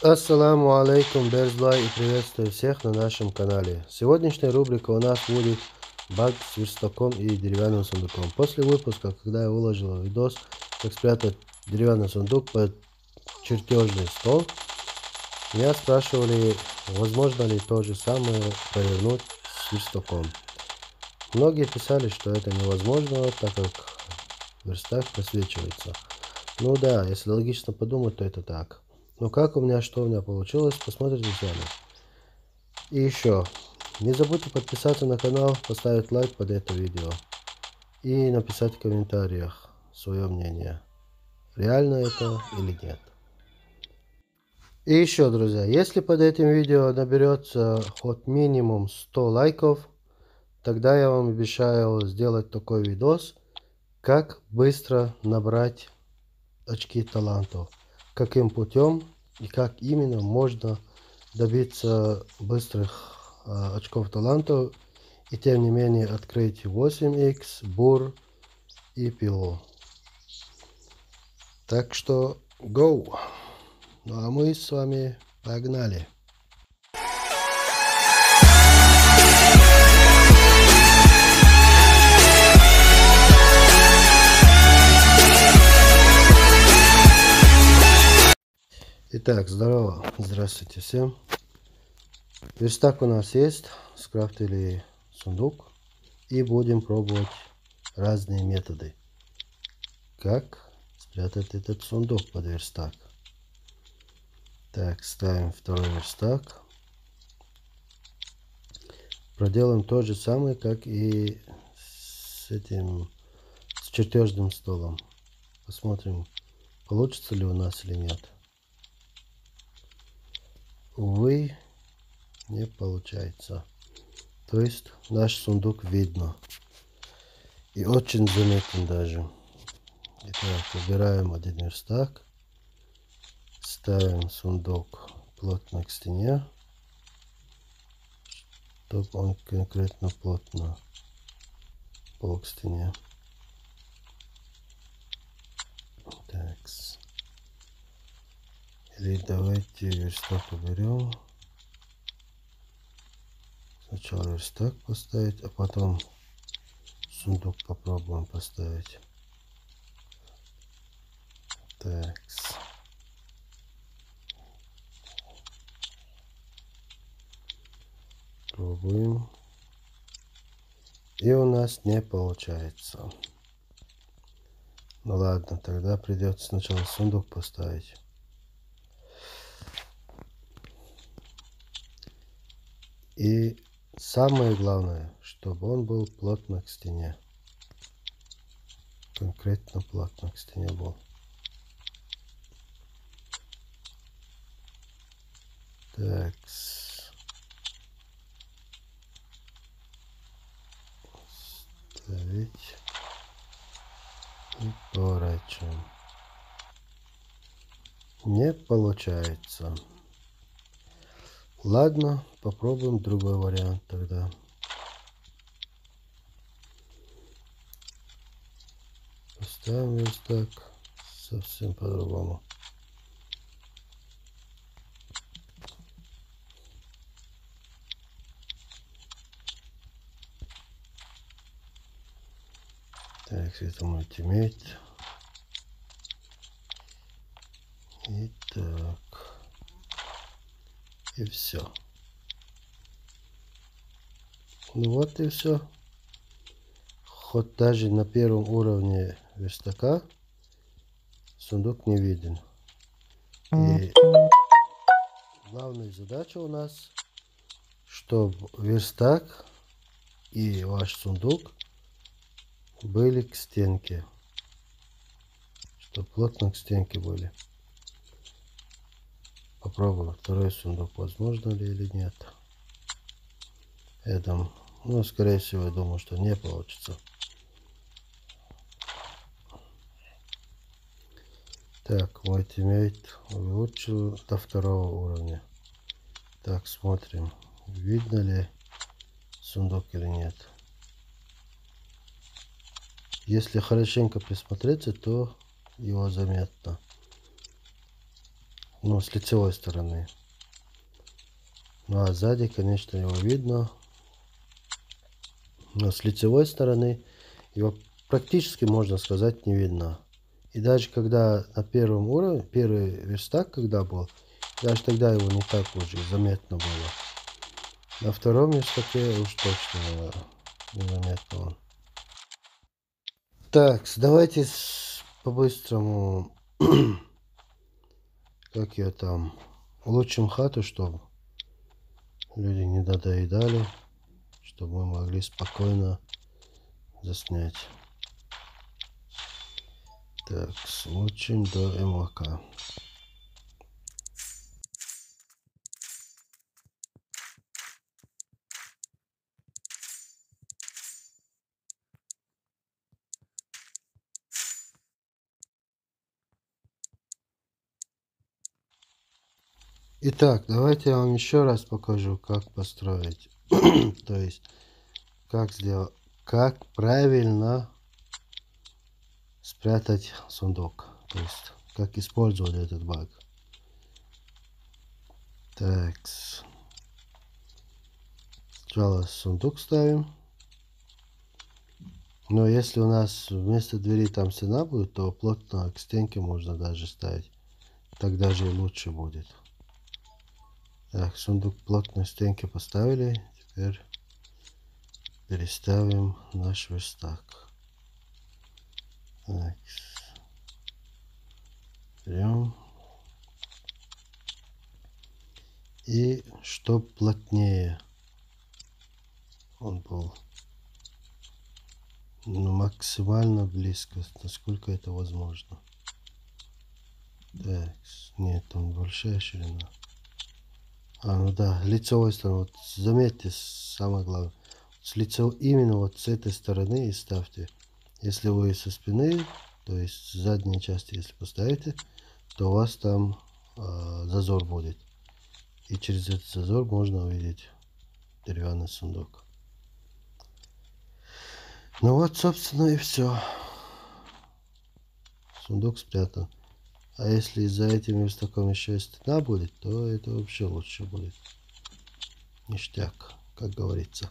Ассаламу алейкум, Берзлай, и приветствую всех на нашем канале. Сегодняшняя рубрика у нас будет баг с верстаком и деревянным сундуком. После выпуска, когда я выложил видос, как спрятать деревянный сундук под чертежный стол, меня спрашивали, возможно ли то же самое провернуть с верстаком. Многие писали, что это невозможно, так как верстак просвечивается. Ну да, если логично подумать, то это так. Но как что у меня получилось, посмотрите сами. И еще, не забудьте подписаться на канал, поставить лайк под это видео и написать в комментариях свое мнение, реально это или нет. И еще, друзья, если под этим видео наберется хоть минимум 100 лайков, тогда я вам обещаю сделать такой видос, как быстро набрать очки талантов, каким путем и как именно можно добиться быстрых очков талантов и тем не менее открыть 8х, бур и пилу. Так что go! Ну а мы с вами погнали! Итак, здорово, здравствуйте всем. Верстак у нас есть, скрафтили сундук и будем пробовать разные методы, как спрятать этот сундук под верстак. Так, ставим второй верстак. Проделаем то же самое, как и с чертежным столом. Посмотрим, получится ли у нас или нет. Увы, не получается. То есть наш сундук видно. И очень заметен даже. Итак, выбираем один верстак. Ставим сундук плотно к стене, чтобы он конкретно плотно был к стене. Так. Или давайте верстак уберем. Сначала верстак поставить, а потом сундук попробуем поставить. Так. Пробуем. И у нас не получается. Ну ладно, тогда придется сначала сундук поставить. И самое главное, чтобы он был плотно к стене. Конкретно плотно к стене был. Так. Ставить. И поворачиваем. Не получается. Ладно, попробуем другой вариант тогда. Поставим верстак совсем по-другому. Так, это мультимейт. И так. И все. Ну вот и все. Хоть даже на первом уровне верстака сундук не виден. И главная задача у нас, чтобы верстак и ваш сундук были к стенке. Чтобы плотно к стенке были. Попробуем второй сундук, возможно ли или нет. Ну, скорее всего, я думаю, что не получится. Так, мой тиммейт улучшил до второго уровня. Так, смотрим, видно ли сундук или нет. Если хорошенько присмотреться, то его заметно. Ну, с лицевой стороны. Ну, а сзади, конечно, его видно. Но с лицевой стороны его практически, можно сказать, не видно. И даже когда на первом уровне, первый верстак, когда был, даже тогда его не так уже заметно было. На втором верстаке уж точно незаметно он. Так, давайте по-быстрому, как я там, улучшим хату, чтобы люди не надоедали, чтобы мы могли спокойно заснять. Так, улучшим до МВК. Итак, давайте я вам еще раз покажу, как построить. То есть, как сделать, как правильно спрятать сундук. То есть, как использовать этот баг. Так, сначала сундук ставим. Но если у нас вместо двери там стена будет, то плотно к стенке можно даже ставить. Так даже и лучше будет. Так, сундук плотно к стенке поставили. Теперь переставим наш верстак. Так. Берем. И чтоб плотнее он был. Ну, максимально близко, насколько это возможно. Так, нет, там большая ширина. А, ну да, лицевой стороны. Вот заметьте, самое главное. С лицевой, именно вот с этой стороны и ставьте. Если вы со спины, то есть с задней части, если поставите, то у вас там зазор будет. И через этот зазор можно увидеть деревянный сундук. Ну вот, собственно, и все. Сундук спрятан. А если за этим верстаком еще и стена будет, то это вообще лучше будет. Ништяк, как говорится.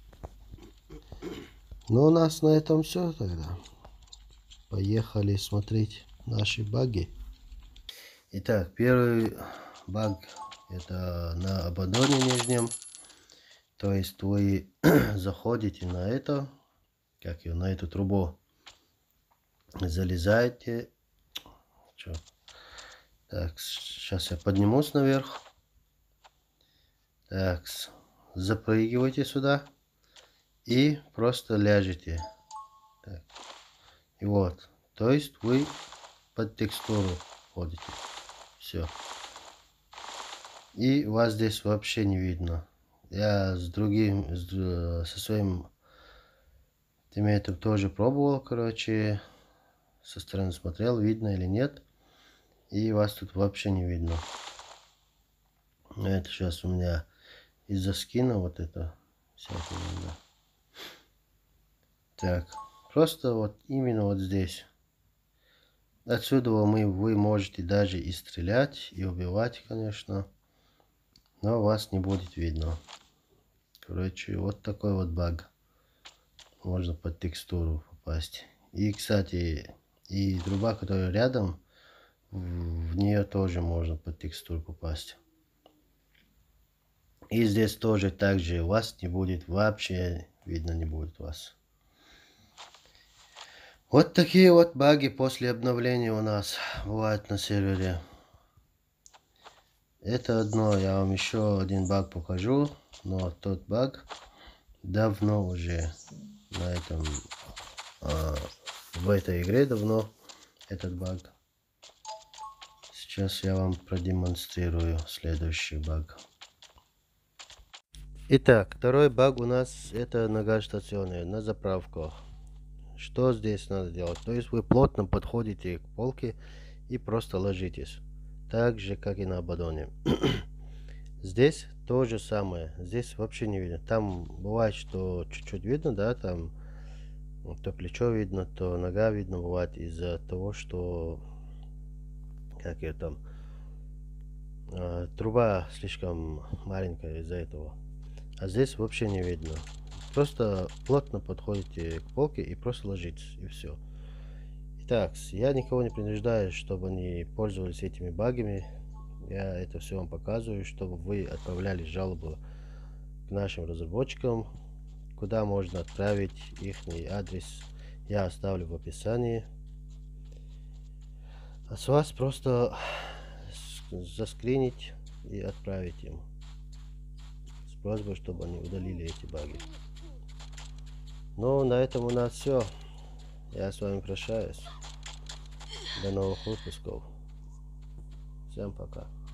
Ну, у нас на этом все тогда. Поехали смотреть наши баги. Итак, первый баг это на абаддоне нижнем. То есть вы заходите на это, как ее, на эту трубу, залезаете. Чё? Так, сейчас я поднимусь наверх. Так, запрыгивайте сюда и просто ляжете. Так. И вот, то есть вы под текстуру ходите. Все. И вас здесь вообще не видно. Я со своим тиммейтом тоже пробовал, короче, со стороны смотрел, видно или нет. И вас тут вообще не видно. Это сейчас у меня из-за скина вот это всякое. Так, просто вот именно вот здесь. Отсюда вы можете даже и стрелять, и убивать, конечно. Но вас не будет видно. Короче, вот такой вот баг. Можно под текстуру попасть. И, кстати, и труба, которая рядом, в нее тоже можно под текстуру попасть. И здесь тоже так же вас не будет, вообще видно не будет вас. Вот такие вот баги после обновления у нас бывают на сервере. Это одно, я вам еще один баг покажу, но тот баг давно уже на этом, в этой игре давно этот баг. Сейчас я вам продемонстрирую следующий баг. Итак, второй баг у нас это на газстационе, на заправках. Что здесь надо делать? То есть вы плотно подходите к полке и просто ложитесь. Так же, как и на абаддоне. Здесь то же самое. Здесь вообще не видно. Там бывает, что чуть-чуть видно, да, там то плечо видно, то нога видно бывает из-за того, что как я там Труба слишком маленькая из-за этого. А здесь вообще не видно. Просто плотно подходите к полке и просто ложитесь, и все. Итак, я никого не принуждаю, чтобы они пользовались этими багами. Я это все вам показываю, чтобы вы отправляли жалобу к нашим разработчикам, куда можно отправить их адрес. Я оставлю в описании. А с вас просто заскринить и отправить им с просьбой, чтобы они удалили эти баги. Ну, на этом у нас все. Я с вами прощаюсь. До новых выпусков. Всем пока.